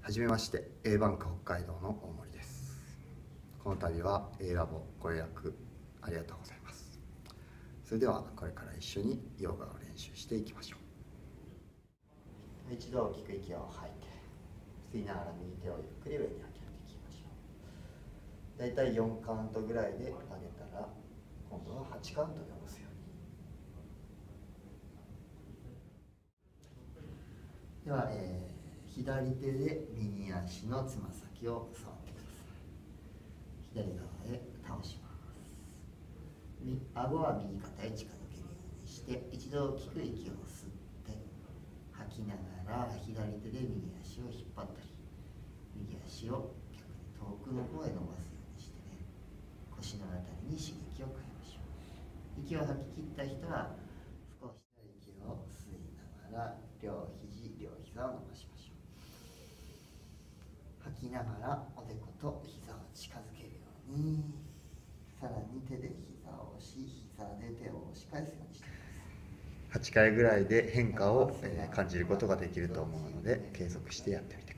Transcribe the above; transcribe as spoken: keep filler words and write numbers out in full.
はじめまして、A バンク北海道の大森です。この度は A ラボご予約ありがとうございます。それではこれから一緒にヨガを練習していきましょう。一度大きく息を吐いて、吸いながら右手をゆっくり上に上げていきましょう。だいたいよんカウントぐらいで上げたら、今度ははちカウントで下ろすように。では、えー左手で右足のつま先を触ってください。左側へ倒します。顎は右肩へ近づけるようにして、一度大きく息を吸って吐きながら、左手で右足を引っ張ったり、右足を逆に遠くの方へ伸ばすようにしてね、腰のあたりに刺激を加えましょう。息を吐き切った人は少し息を吸いながら、両肘両膝を伸ばしましょう。吐きながらおでこと膝を近づけるように、さらに手で膝を押し、膝で手を押し返すようにしています。はちかいぐらいで変化を感じることができると思うので、継続してやってみてください。